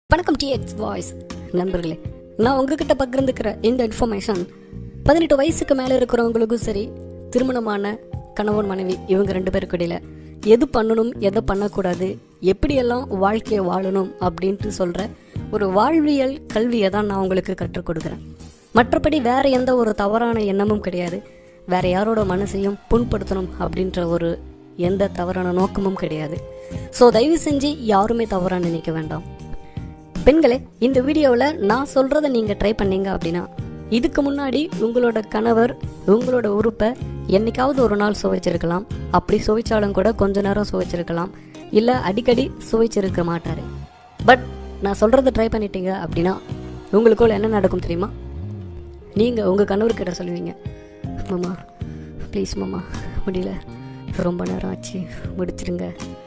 வணக்கம் dx voice நண்பர்களே, நான் உங்ககிட்ட பகிர்ந்துக்கிற இந்த இன்ஃபர்மேஷன் 18 வயசுக்கு மேலே இருக்கிறவங்களுக்கும் சரி, திருமணமான கணவன் மனைவி இவங்க 2 பேருக்கு இடையில எது பண்ணணும் எதை பண்ணக்கூடாது, எப்படியெல்லாம் வாழ்க்கையை வாழணும் அப்படின்ட்டு சொல்கிற ஒரு வாழ்வியல் கல்வியை தான் நான் உங்களுக்கு கற்றுக் கொடுக்குறேன். மற்றபடி வேற எந்த ஒரு தவறான எண்ணமும் கிடையாது. வேற யாரோட மனசையும் புண்படுத்தணும் அப்படின்ற ஒரு எந்த தவறான நோக்கமும் கிடையாது. ஸோ தயவு செஞ்சு யாருமே தவறாக நினைக்க வேண்டாம். பெண்களே, இந்த வீடியோவில் நான் சொல்கிறத நீங்கள் ட்ரை பண்ணீங்க அப்படின்னா, இதுக்கு முன்னாடி உங்களோட கணவர் உங்களோட உறுப்பை என்னைக்காவது ஒரு நாள் சுவைச்சிருக்கலாம். அப்படி சுவைச்சாலும் கூட கொஞ்ச நேரம் சுவைச்சிருக்கலாம், இல்லை அடிக்கடி சுவைச்சிருக்க மாட்டார். பட் நான் சொல்கிறத ட்ரை பண்ணிட்டீங்க அப்படின்னா உங்களுக்குள்ள என்ன நடக்கும் தெரியுமா? நீங்கள் உங்கள் கணவர்கிட்ட சொல்லுவீங்க, மாமா ப்ளீஸ் மாமா முடியல, ரொம்ப நேரம் ஆச்சு, முடிச்சிருங்க.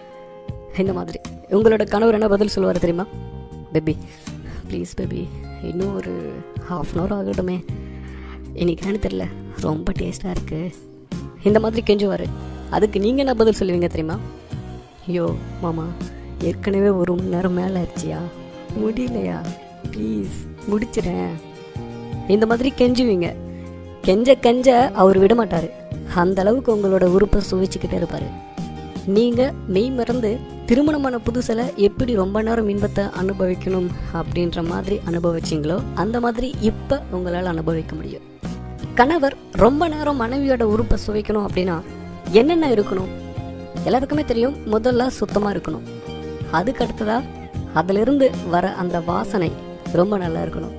இந்த மாதிரி உங்களோட கணவர் என்ன பதில் சொல்லுவார் தெரியுமா? பேபி ப்ளீஸ் பேபி, இன்னும் ஒரு ½ ஆகட்டுமே, இன்னைக்கு தெரியல, ரொம்ப டேஸ்டாக இருக்குது. இந்த மாதிரி கெஞ்சுவார். அதுக்கு நீங்கள் என்ன பதில் சொல்லுவீங்க தெரியுமா? ஐயோ மாமா, ஏற்கனவே 1 மணி நேரம் மேலே ஆயிடுச்சியா, முடியலையா, ப்ளீஸ் முடிச்சிடேன். இந்த மாதிரி கெஞ்சுவீங்க. கெஞ்ச அவர் விட மாட்டார். அந்த அளவுக்கு உங்களோட உறுப்பை சுவைச்சிக்கிட்டே இருப்பார். நீங்கள் மெய் மறந்து திருமணமான புதுசில் எப்படி ரொம்ப நேரம் இன்பத்தை அனுபவிக்கணும் அப்படின்ற மாதிரி அனுபவிச்சிங்களோ அந்த மாதிரி இப்போ உங்களால் அனுபவிக்க முடியும். கணவர் ரொம்ப நேரம் மனைவியோட உறுப்பை சுவைக்கணும் அப்படின்னா என்னென்ன இருக்கணும்? எல்லாருக்குமே தெரியும், முதல்ல சுத்தமாக இருக்கணும். அதுக்கு அடுத்ததாக அதிலிருந்து வர அந்த வாசனை ரொம்ப நல்லா இருக்கணும்.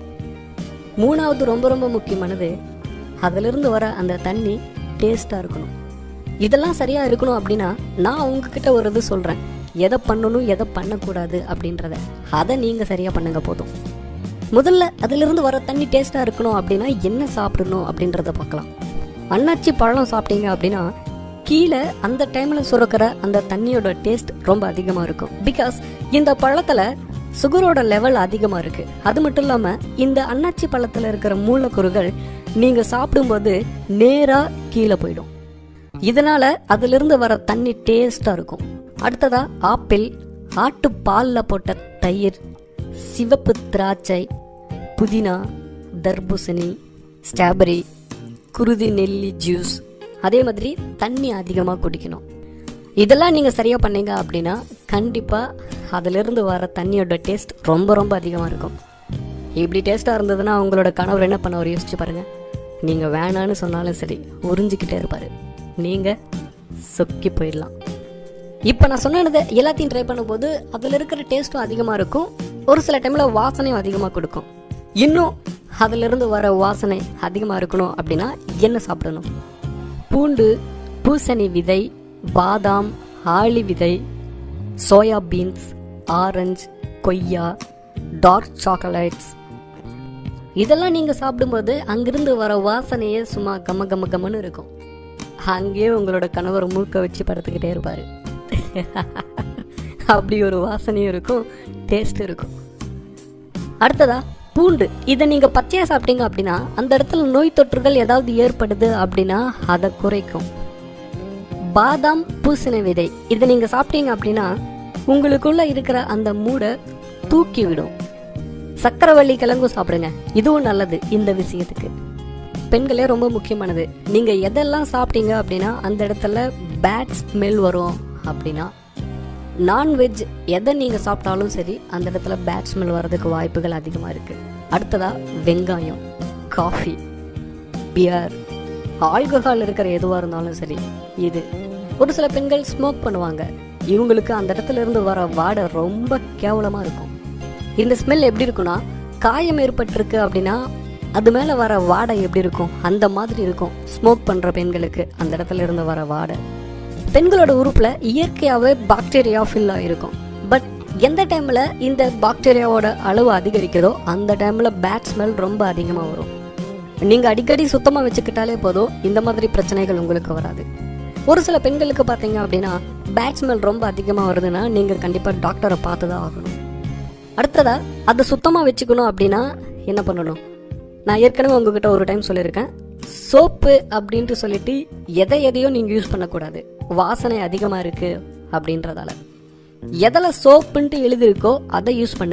3வது ரொம்ப முக்கியமானது, அதிலிருந்து வர அந்த தண்ணி டேஸ்டாக இருக்கணும். இதெல்லாம் சரியாக இருக்கணும் அப்படின்னா நான் உங்ககிட்ட ஒரு இது சொல்கிறேன், எதை பண்ணணும் எதை பண்ணக்கூடாது அப்படின்றத. அதை நீங்கள் சரியாக பண்ணுங்க போதும். முதல்ல அதிலிருந்து வர தண்ணி டேஸ்ட்டாக இருக்கணும் அப்படின்னா என்ன சாப்பிடணும் அப்படின்றத பார்க்கலாம். அன்னாச்சி பழம் சாப்பிட்டீங்க அப்படின்னா கீழே அந்த டைமில் சுரக்கிற அந்த தண்ணியோட டேஸ்ட் ரொம்ப அதிகமாக இருக்கும். பிகாஸ் இந்த பழத்தில் சுகரோட லெவல் அதிகமாக இருக்குது. அது மட்டும் இல்லாமல் இந்த அன்னாச்சி பழத்தில் இருக்கிற மூலக்கூறுகள் நீங்கள் சாப்பிடும்போது நேராக கீழே போயிடும். இதனால அதிலிருந்து வர தண்ணி டேஸ்டாக இருக்கும். அடுத்ததா ஆப்பிள், ஆட்டுப்பாலில் போட்ட தயிர், சிவப்பு திராட்சை, புதினா, தர்பூசணி, ஸ்ட்ராபெரி, குருதி நெல்லி ஜூஸ், அதே மாதிரி தண்ணி அதிகமாக குடிக்கணும். இதெல்லாம் நீங்கள் சரியாக பண்ணீங்க அப்படின்னா கண்டிப்பாக அதிலிருந்து வர தண்ணியோட டேஸ்ட் ரொம்ப அதிகமாக இருக்கும். இப்படி டேஸ்ட்டாக இருந்ததுன்னா உங்களோட கணவர் என்ன பண்ண ஒரு யோசிச்சு பாருங்கள். நீங்கள் வேணான்னு சொன்னாலும் சரி உறிஞ்சிக்கிட்டே இருப்பார். நீங்கள் சொக்கி போயிடலாம். இப்போ நான் சொன்னதை எல்லாத்தையும் ட்ரை பண்ணும்போது அதில் இருக்கிற டேஸ்ட்டும் அதிகமாக இருக்கும். ஒரு சில டைமில் வாசனையும் அதிகமாக கொடுக்கும். இன்னும் அதிலிருந்து வர வாசனை அதிகமாக இருக்கணும் அப்படின்னா என்ன சாப்பிடணும்? பூண்டு, பூசணி விதை, பாதாம், ஆளி விதை, சோயா பீன்ஸ், ஆரஞ்சு, கொய்யா, டார்க் சாக்லேட்ஸ், இதெல்லாம் நீங்கள் சாப்பிடும்போது அங்கிருந்து வர வாசனையே சும்மா கமன்னு இருக்கும். அங்கேயே உங்களோட கணவர் மூக்க வச்சு படுத்துக்கிட்டே இருப்பார். அப்படி ஒரு வாசனையும் இருக்கும், டேஸ்ட் இருக்கும். அடுத்ததா பூண்டு. இதை நீங்கள் பச்சையாக சாப்பிட்டீங்க அப்படின்னா அந்த இடத்துல நோய் தொற்றுகள் ஏதாவது ஏற்படுது அப்படின்னா அதை குறைக்கும். பாதாம், பூசணி விதை, இதை நீங்கள் சாப்பிட்டீங்க அப்படின்னா உங்களுக்குள்ள இருக்கிற அந்த மூடை தூக்கி விடும். சக்கரவள்ளி கிழங்கும் சாப்பிடுங்க, இதுவும் நல்லது இந்த விஷயத்துக்கு. பெண்களே ரொம்ப முக்கியமானது, நீங்கள் எதெல்லாம் சாப்பிட்டீங்க அப்படின்னா அந்த இடத்துல பேட் ஸ்மெல் வரும் அப்படின்னா, நான்வெஜ் எதை நீங்கள் சாப்பிட்டாலும் சரி அந்த இடத்துல பேட் ஸ்மெல் வர்றதுக்கு வாய்ப்புகள் அதிகமாக இருக்குது. அடுத்ததாக வெங்காயம், காஃபி, பியர், ஆல்கஹால் இருக்கிற எதுவாக இருந்தாலும் சரி. இது ஒரு சில பெண்கள் ஸ்மோக் பண்ணுவாங்க. இவங்களுக்கு அந்த இடத்துல இருந்து வர வாடை ரொம்ப கேவலமாக இருக்கும். இந்த ஸ்மெல் எப்படி இருக்குன்னா, காயம் ஏற்பட்டிருக்கு அப்படின்னா அது மேலே வர வாடை எப்படி இருக்கும் அந்த மாதிரி இருக்கும். ஸ்மோக் பண்ணுற பெண்களுக்கு அந்த இடத்துல இருந்து வர வாடை. பெண்களோட உறுப்பில் இயற்கையாகவே பாக்டீரியா ஃபில் ஆகிருக்கும். பட் எந்த டைமில் இந்த பாக்டீரியாவோட அளவு அதிகரிக்கிறதோ அந்த டைமில் பேட் ஸ்மெல் ரொம்ப அதிகமாக வரும். நீங்கள் அடிக்கடி சுத்தமாக வச்சுக்கிட்டாலே போதும், இந்த மாதிரி பிரச்சனைகள் உங்களுக்கு வராது. ஒரு சில பெண்களுக்கு பார்த்தீங்க அப்படின்னா பேட் ஸ்மெல் ரொம்ப அதிகமாக வருதுன்னா நீங்கள் கண்டிப்பாக டாக்டரை பார்த்து தான் ஆகணும். அடுத்ததா அதை சுத்தமாக வச்சுக்கணும் அப்படின்னா என்ன பண்ணணும்? நான் ஏற்கனவே உங்ககிட்ட ஒரு டைம் சொல்லியிருக்கேன், சோப்பு அப்படின்ட்டு சொல்லிட்டு எதையோ நீங்கள் யூஸ் பண்ணக்கூடாது. வாசனை அதிகமாக இருக்குது அப்படின்றதால எதில் சோப்புன்ட்டு எழுதியிருக்கோ அதை யூஸ் பண்ணுங்க.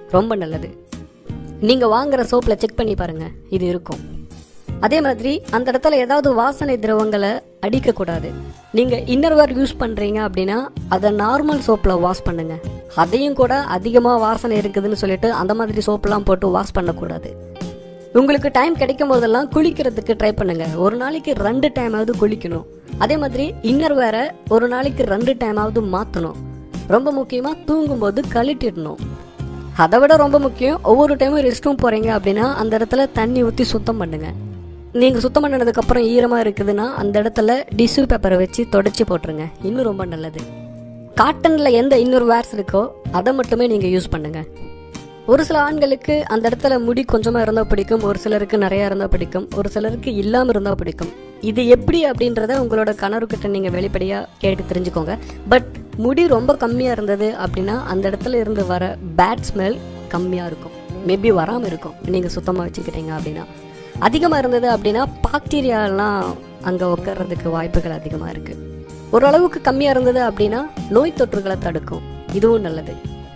ரொம்ப நல்லது. நீங்கள் வாங்குகிற சோப்பில் செக் பண்ணி பாருங்கள், இது இருக்கும். அதே மாதிரி அந்த இடத்துல ஏதாவது வாசனை திரவங்களை அடிக்கக்கூடாது. நீங்கள் இன்னர்வேர் யூஸ் பண்ணுறீங்க அப்படின்னா அதை நார்மல் சோப்பில் வாஷ் பண்ணுங்கள். அதையும் கூட அதிகமாக வாசனை இருக்குதுன்னு சொல்லிட்டு அந்த மாதிரி சோப்பெல்லாம் போட்டு வாஷ் பண்ணக்கூடாது. உங்களுக்கு டைம் கிடைக்கும் போதெல்லாம் குளிக்கிறதுக்கு ட்ரை பண்ணுங்கள். ஒரு நாளைக்கு 2 டைமாவது குளிக்கணும். அதே மாதிரி இன்னர்வேரை ஒரு நாளைக்கு 2 டைமாவது மாற்றணும். ரொம்ப முக்கியமாக தூங்கும்போது கழட்டிடணும். அதை விட ரொம்ப முக்கியம், ஒவ்வொரு டைமும் ரெஸ்ட் ரூம் போகிறீங்க அப்படின்னா அந்த இடத்துல தண்ணி ஊற்றி சுத்தம் பண்ணுங்கள். நீங்கள் சுத்தம் பண்ணதுக்கப்புறம் ஈரமாக இருக்குதுன்னா அந்த இடத்துல டிஷ்யூ பேப்பரை வச்சு தொடச்சி போட்டுருங்க, இன்னும் ரொம்ப நல்லது. காட்டனில் எந்த இன்னொரு வேர்ஸ் இருக்கோ அதை மட்டுமே நீங்கள் யூஸ் பண்ணுங்கள். ஒரு சில ஆண்களுக்கு அந்த இடத்துல முடி கொஞ்சமாக இருந்தால் பிடிக்கும், ஒரு சிலருக்கு நிறையா இருந்தால் பிடிக்கும், ஒரு சிலருக்கு இல்லாமல் இருந்தால் பிடிக்கும். இது எப்படி அப்படின்றத உங்களோட கணவர்கிட்ட நீங்கள் வெளிப்படையாக கேட்டு தெரிஞ்சுக்கோங்க. பட் முடி ரொம்ப கம்மியாக இருந்தது அப்படின்னா அந்த இடத்துல இருந்து வர பேட் ஸ்மெல் கம்மியாக இருக்கும், மேபி வராமல் இருக்கும் நீங்கள் சுத்தமாக வச்சுக்கிட்டீங்க அப்படின்னா. அதிகமாக இருந்தது அப்படின்னா பாக்டீரியாலாம் அங்கே உட்கார்றதுக்கு வாய்ப்புகள் அதிகமாக இருக்குது. ஓரளவுக்கு கம்மியாக இருந்தது அப்படின்னா நோய் தொற்றுகளை தடுக்கும், இதுவும் நல்லது.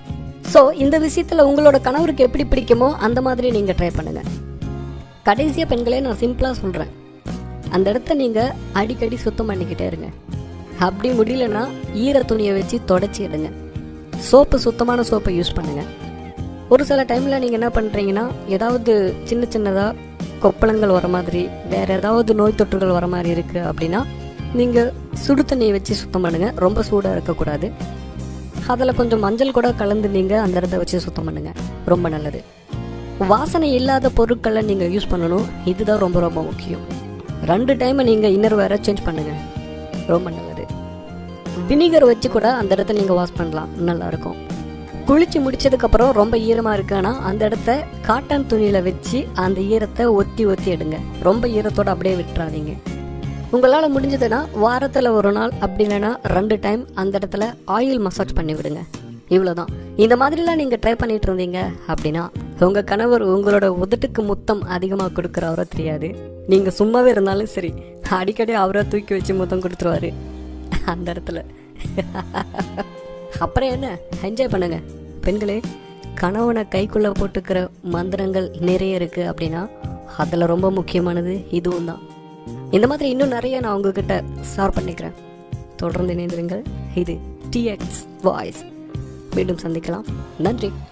ஸோ இந்த விஷயத்தில் உங்களோட கணவருக்கு எப்படி பிடிக்குமோ அந்த மாதிரி நீங்கள் ட்ரை பண்ணுங்கள். கடைசியாக பெண்களே நான் சிம்பிளாக சொல்கிறேன், அந்த இடத்த நீங்கள் அடிக்கடி சுத்தம் பண்ணிக்கிட்டே இருங்க. அப்படி முடியலன்னா ஈர துணியை வச்சு தொடச்சிடுங்க. சோப்பு சுத்தமான சோப்பை யூஸ் பண்ணுங்கள். ஒரு சில டைமில் நீங்கள் என்ன பண்ணுறீங்கன்னா ஏதாவது சின்ன சின்னதாக கொப்பளங்கள் வர மாதிரி வேறு ஏதாவது நோய் தொற்றுகள் வர மாதிரி இருக்குது அப்படின்னா நீங்கள் சுடு தண்ணியை வச்சு சுத்தம் பண்ணுங்கள். ரொம்ப சூடாக இருக்கக்கூடாது. அதில் கொஞ்சம் மஞ்சள் கூட கலந்து நீங்கள் அந்த இடத்த வச்சு சுத்தம் பண்ணுங்கள், ரொம்ப நல்லது. வாசனை இல்லாத பொருட்களை நீங்கள் யூஸ் பண்ணணும், இதுதான் ரொம்ப ரொம்ப முக்கியம். 2 டைம் நீங்கள் இன்னர்வேரை சேஞ்ச் பண்ணுங்கள், ரொம்ப நல்லது. வினிகர் வச்சு கூட அந்த இடத்த நீங்கள் வாஷ் பண்ணலாம், நல்லாயிருக்கும். குளிச்சு முடிச்சதுக்கப்புறம் ரொம்ப ஈரமாக இருக்குன்னா அந்த இடத்த காட்டன் துணியில் வச்சு அந்த ஈரத்தை ஒத்தி ஒத்தி எடுங்க. ரொம்ப ஈரத்தோடு அப்படியே விட்டுறாதீங்க. உங்களால் முடிஞ்சதுன்னா வாரத்தில் ஒரு நாள் அப்படி இல்லைன்னா 2 டைம் அந்த இடத்துல ஆயில் மசாஜ் பண்ணி விடுங்க, இவ்வளோதான். இந்த மாதிரிலாம் நீங்கள் ட்ரை பண்ணிட்டு இருந்தீங்க அப்படின்னா உங்கள் கணவர் உங்களோட உதட்டுக்கு முத்தம் அதிகமாக கொடுக்குறவரோ தெரியாது. நீங்கள் சும்மாவே இருந்தாலும் சரி அடிக்கடி அவரை தூக்கி வச்சு முத்தம் கொடுத்துருவாரு அந்த இடத்துல. அப்புறம் என்ன, என்ஜாய் பண்ணுங்க பெண்களே. கணவனை கைக்குள்ளே போட்டுக்கிற மந்திரங்கள் நிறைய இருக்குது அப்படின்னா அதில் ரொம்ப முக்கியமானது இதுவும் தான். இந்த மாதிரி இன்னும் நிறைய நான் உங்ககிட்ட ஷேர் பண்ணிக்கிறேன். தொடர்ந்து இணைந்திருங்கள். இது TX வாய்ஸ். மீண்டும் சந்திக்கலாம். நன்றி.